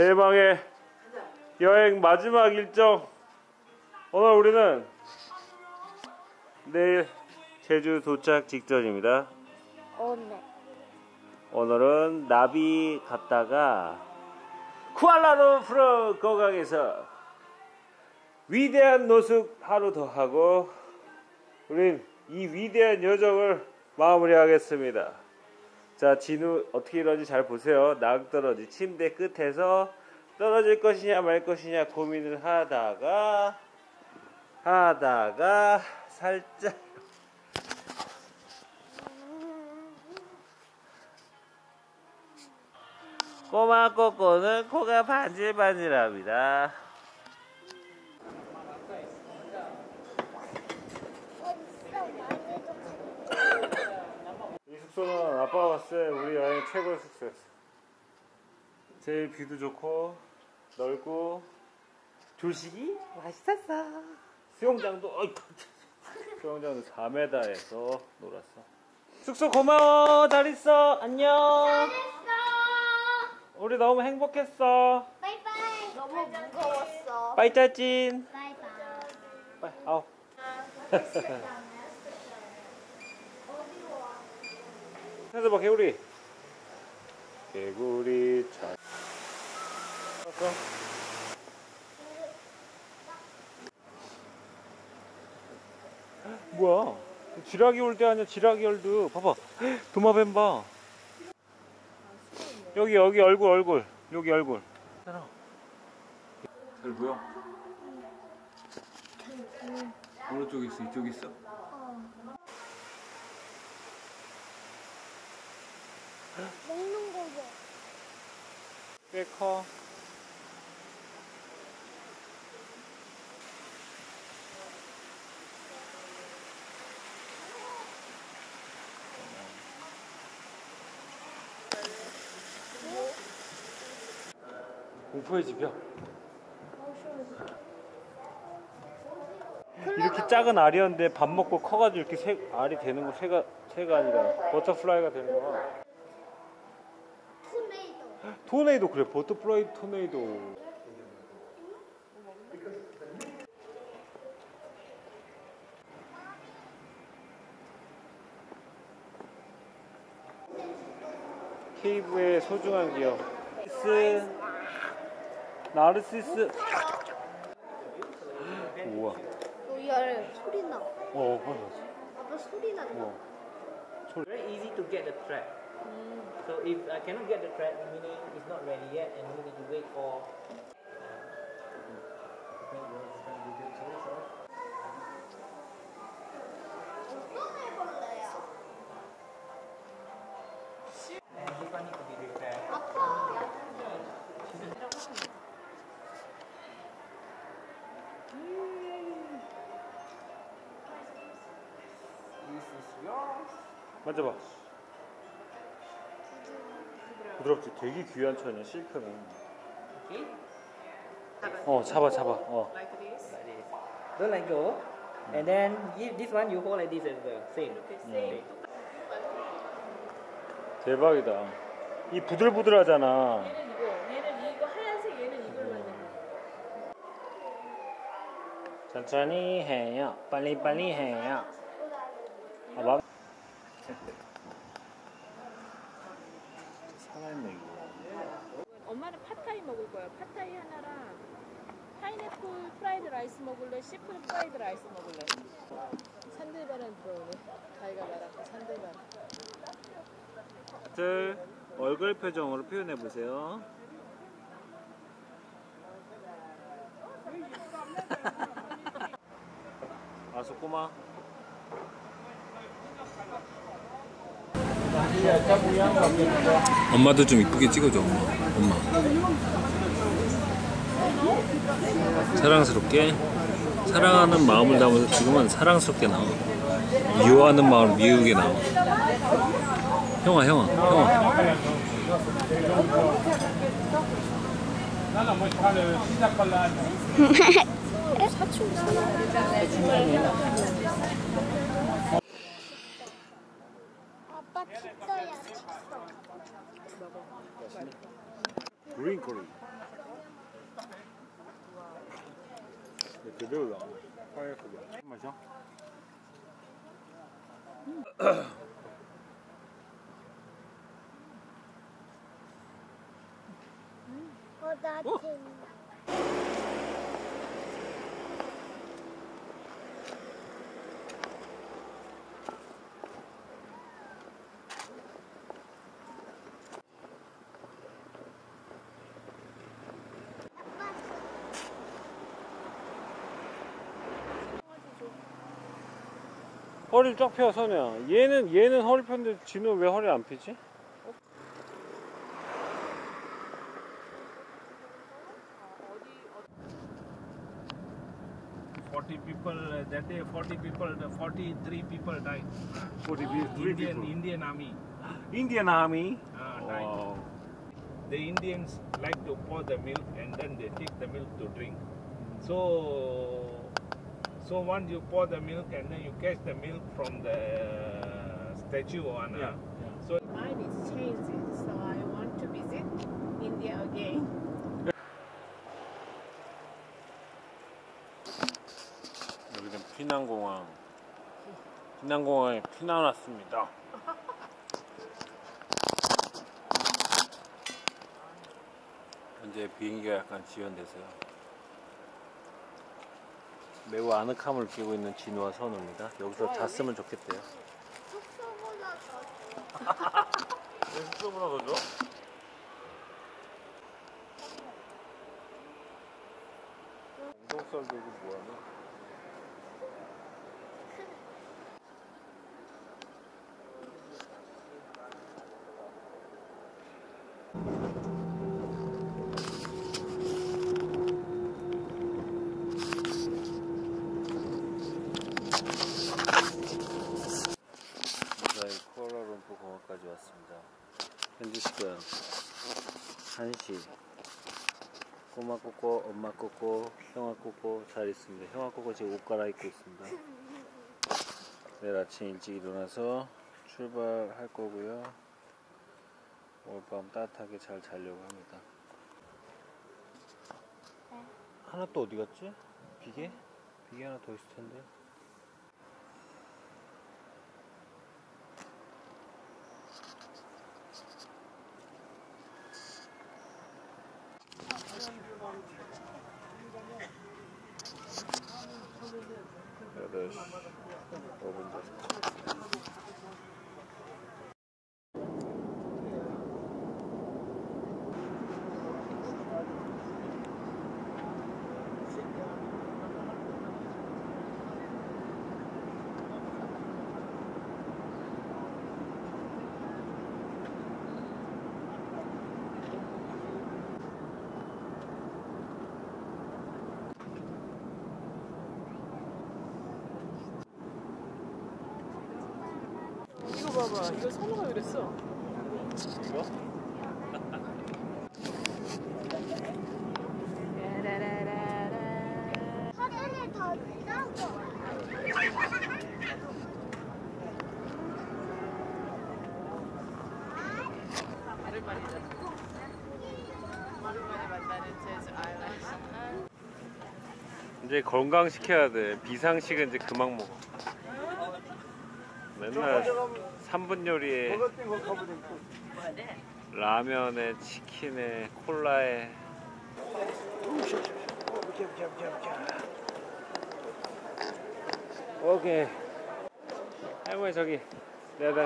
대망의 여행 마지막 일정. 오늘 우리는 내일 제주 도착 직전입니다. 오늘은 나비 갔다가 쿠알라룸푸르 거강에서 위대한 노숙 하루 더 하고 우린 이 위대한 여정을 마무리하겠습니다. 자, 진우 어떻게 이러는지 잘 보세요. 낭떠러지 침대 끝에서 떨어질 것이냐 말 것이냐 고민을 하다가 살짝 꼬마 꼬꼬는 코가 반질반질합니다. 이 숙소는 아빠가 봤을 때 우리 여행 최고의 숙소였어. 제일 뷰도 좋고 넓고 조식이 맛있었어. 수영장도 수영장도 4m에서 놀았어. 숙소 고마워. 잘 있어. 안녕. 우리 너무 행복했어. 바이바이. 너무 무거웠어. 빠이 짜찐. 바이바이. 빠이 아우. 찾아봐 개구리. 개구리 잘. 뭐야? 지라기 올 때 아니야? 지라기 월드. 봐봐. 도마뱀 봐. 여기 얼굴. 여기 얼굴. 잘 보여? 어느 쪽에 있어? 이쪽에 있어? 먹는 거 봐. 꽤 커. 공포의 집이야. 이렇게 작은 알이었는데 밥 먹고 커가지고 이렇게 알이 되는 거 새가 아니라 버터플라이가 되는 거야. 토네이도 그래. 버터플라이 토네이도. 케이브의 소중한 기억. 나르시스. 우와. 열 소리 나. 맞아. 아빠 소리 난다. Very easy to get the track. So if I cannot get the track, meaning it's not ready yet, and we need to wait for. 만져봐. 부드럽지. 되게 귀한 천이야. 실크는. 잡아. Like this. Don't let go. And then this one you hold like this as well. Same. 대박이다. 이 부들부들하잖아. 얘는 이거 하얀색, 얘는 이걸 만든 거야. 천천히 해요. 빨리 해요. 살아있네 이거. 엄마는 팟타이 먹을 거야. 팟타이 하나랑 파인애플 프라이드 라이스 먹을래? 시푸드 프라이드 라이스 먹을래? 산들바람 들어오네. 자기가 말한 그 산들바람. 얼굴 표정으로 표현해 보세요. 아서 꼬마. 엄마도 좀 이쁘게 찍어줘. 엄마. 사랑스럽게. 사랑하는 마음을 담아서 지금은 사랑스럽게 나와. 미워하는 마음을 미우게 나와. 형아. 아빠 칫솔이야. 그린 커리. 그대로 나와. 파인애플 맛이야? 나 허리를 쫙 펴, 선우야. 얘는 허리 폈는데 진우 왜 허리 안 펴지? That day 43 people died. 43 Indian army. Indian Army. Died. Wow. The Indians like to pour the milk and then they take the milk to drink. So once you pour the milk and then you catch the milk from the statue on. So Mine is changing, so I want to visit India again. 여기는 피난공항. 피난공항에 피난 왔습니다. 현재 비행기가 약간 지연돼서요. 매우 아늑함을 느끼고 있는 진우와 선우입니다. 여기서 잤으면 좋겠대요. 숙소보다 더 좋아. 왜 숙소보다 더 좋아? 엉덩살 들고 뭐하냐? 무사히 쿠알라룸푸 공항까지 왔습니다. 현지 시간 1시. 꼬마 꼬꼬, 엄마 꼬꼬, 형아 꼬꼬 잘 있습니다. 형아 꼬꼬 지금 옷 갈아입고 있습니다. 내일 아침 일찍 일어나서 출발할 거고요. 오늘 밤 따뜻하게 잘 자려고 합니다. 하나 또 어디 갔지? 비계? 비계 하나 더 있을 텐데. 여덟 시 5분 전. 이거 봐봐, 이거 선우가 그랬어. 이거? 사진이 더 작아. 오랜만에 만나는 제주 아일랜드. 이제 건강시켜야 돼. 비상식은 이제 그만 먹어. 맨날 3분 요리에 라면에 치킨에 콜라에. 오케이. 할머니 저기 내가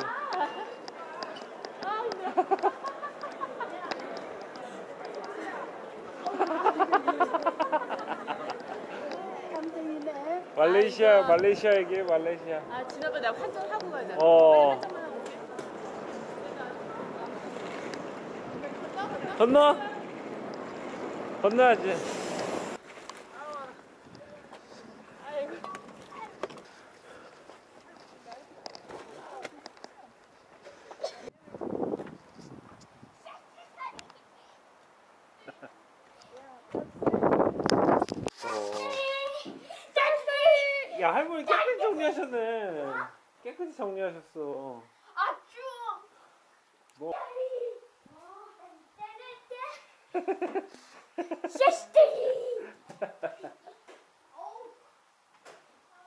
말레이시아 얘기해. 말레이시아. 아, 지난번에 나 환전하고 가자. 어. 빨리 환전만 하고 올게. 건너? 건너야지. 야, 할머니 깨끗이 정리하셨네. 깨끗이 정리하셨어. 아, 추워. 뭐? 샤시떼기.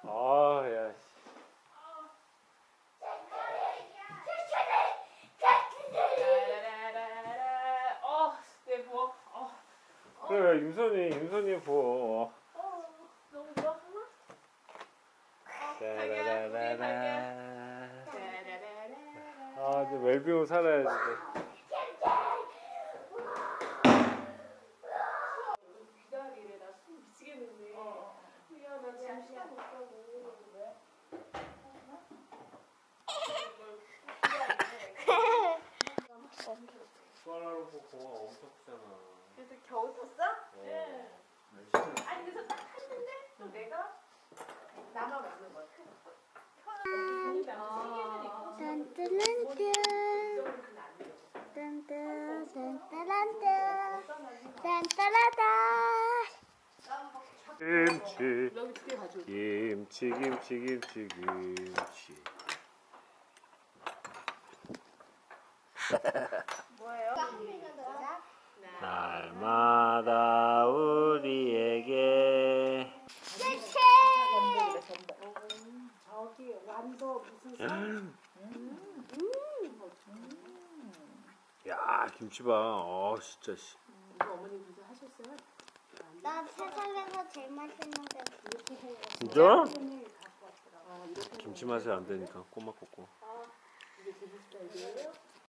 아, 야. 내 부엌. 그래, 윤선이 부어. 너무 좋아? 따라라라라. 따라라라라. 아, 이제 웰빙으로 살아야지. 기다리래. 나 숨 미치겠는데. 야, 나 지금 시간 없다고. 왜? 수아라로 공항 엄청 크잖아. 그래서 겨우 탔어? 네. 아니 그래서 딱 탔는데 또 내가 나만 맞는 거야. 김치, 여기 두 개 가져. 김치. 뭐예요? 날마다 우리에게 저기 완도 무슨 야, 김치 봐. 진짜 씨. 이거 어머니 무슨 하셨어요? 나 세상에서 제일 맛있는 게 진짜? 김치 맛이 안 되니까 꼬막 꽂고. 이게 무슨 스타일이에요?